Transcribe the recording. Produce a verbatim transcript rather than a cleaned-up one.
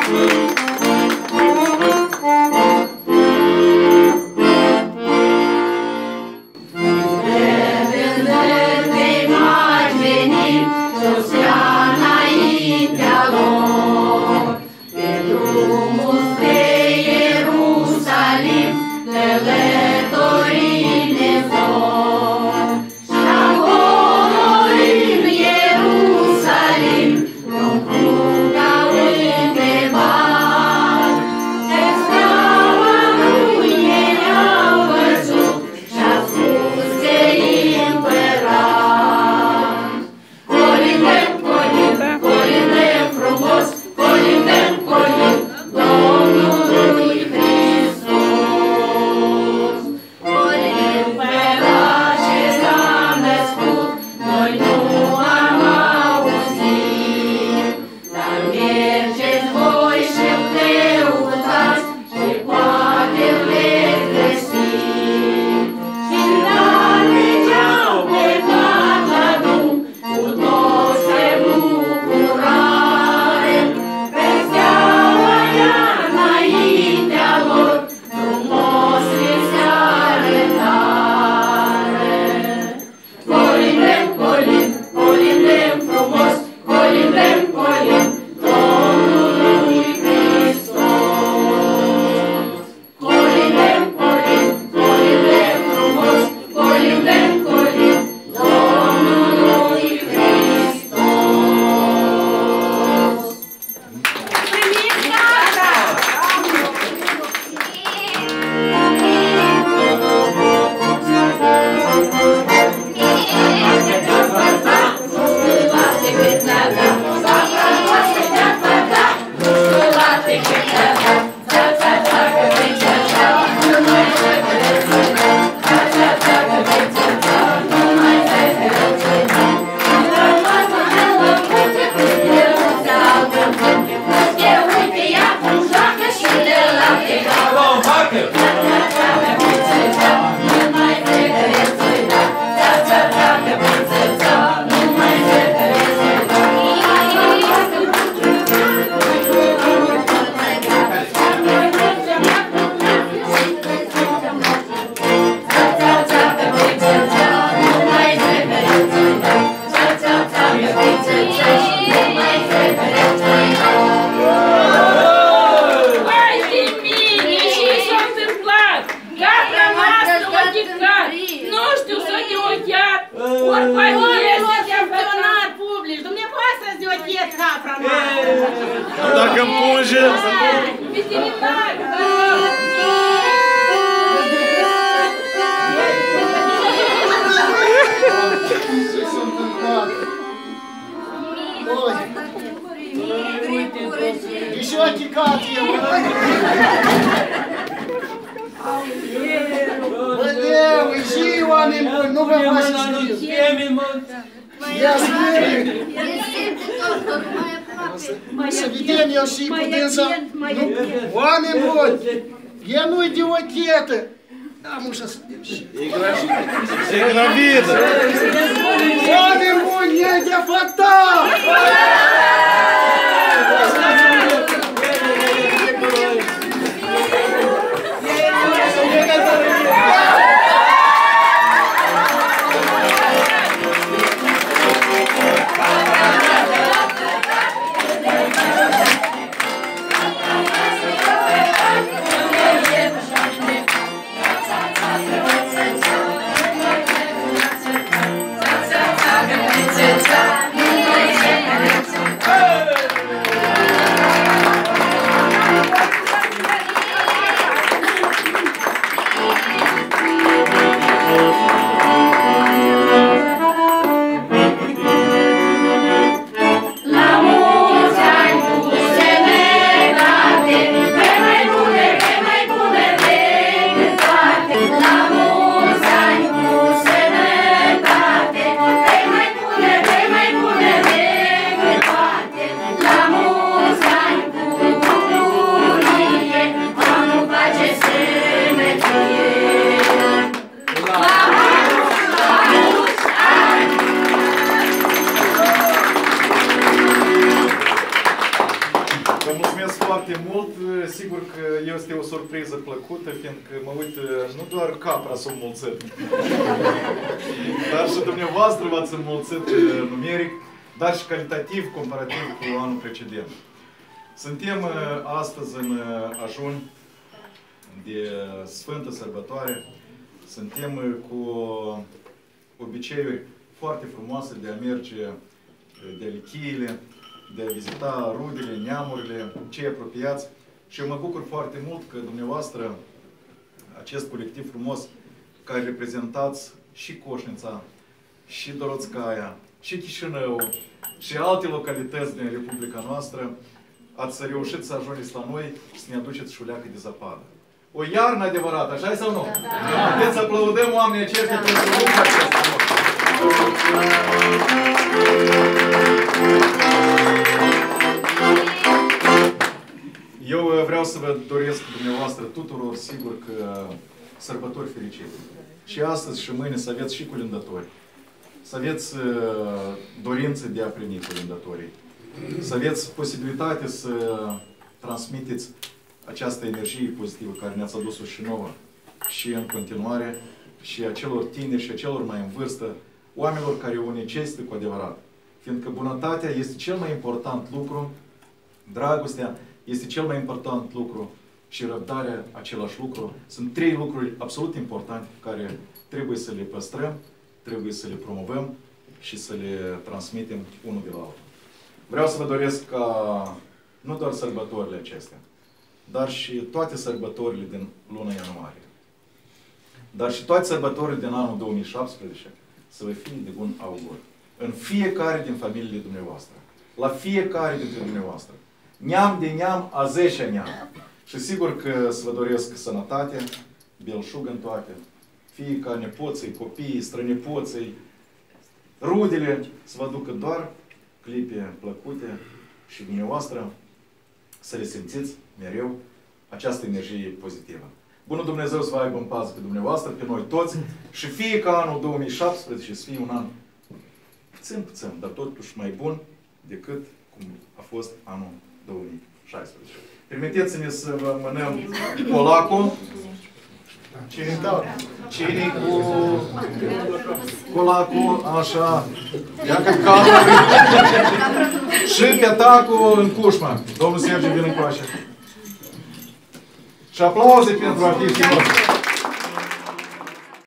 Dacă punge... Veterinar! Ce s-a întâmplat? E și o chicație, Bădeu, e și oameni buni, nu vă faceți știu. Ia spune! Să vedem eu și putem să... Oameni buni! El nu-i de o chetă! Da, mușa să vedem și... E gravidă! Oameni buni, e de fata! Hey! mulțumesc foarte mult. Sigur că este o surpriză plăcută, fiindcă mă uit, nu doar capra s-a înmulțit, dar și dumneavoastră v-ați înmulțit numeric, dar și calitativ, comparativ cu anul precedent. Suntem astăzi în ajun de Sfântă Sărbătoare. Suntem cu obiceiuri foarte frumoase de a merge de lichiile, de a vizita rudele, neamurile, cei apropiați. Și eu mă bucur foarte mult că dumneavoastră, acest colectiv frumos, care reprezentați și Coșnița, și Doroțcaia, și Chișinău, și alte localități din Republica noastră, ați reușit să ajungeți la noi și să ne aduceți șuleacă de zăpadă. O iarnă adevărată, așa sau nu? Da. Puteți să aplaudăm oamenii aceștia pentru munca aceasta. Eu vreau să vă doresc dumneavoastră tuturor, sigur că sărbători fericite. Și astăzi și mâine să aveți și culindători. Să aveți dorințe de a primi culindătorii. Să aveți posibilitate să transmiteți această energie pozitivă care ne-ați adus-o și nouă și în continuare și acelor tineri și acelor mai în vârstă, oamenilor care o necesită cu adevărat. Fiindcă bunătatea este cel mai important lucru, dragostea este cel mai important lucru și răbdarea același lucru. Sunt trei lucruri absolut importante pe care trebuie să le păstrăm, trebuie să le promovăm și să le transmitem unul de la altul. Vreau să vă doresc ca nu doar sărbătorile acestea, dar și toate sărbătorile din luna ianuarie, dar și toate sărbătorile din anul două mii șaptesprezece să vă fie de bun augur. În fiecare din familiile dumneavoastră, la fiecare dintre dumneavoastră, neam de neam, a zecea neam. Și sigur că să vă doresc sănătate, belșug în toate, fie ca nepoții, copiii, strănepoții, rudele, să vă ducă doar clipe plăcute și dumneavoastră să le simțiți mereu această energie pozitivă. Bunul Dumnezeu să vă aibă în pază pe dumneavoastră, pe noi toți și fie ca anul două mii șaptesprezece să fie un an puțin, puțin, dar totuși mai bun decât cum a fost anul două mii șaisprezece. Permiteți-ne să vă mânăm colacul. Cine dau? Cine cu colacul, așa, ia că capă și petacul în cușmă. Domnul Sergiu, vină încoace. Și aplauze pentru artiștii noștri.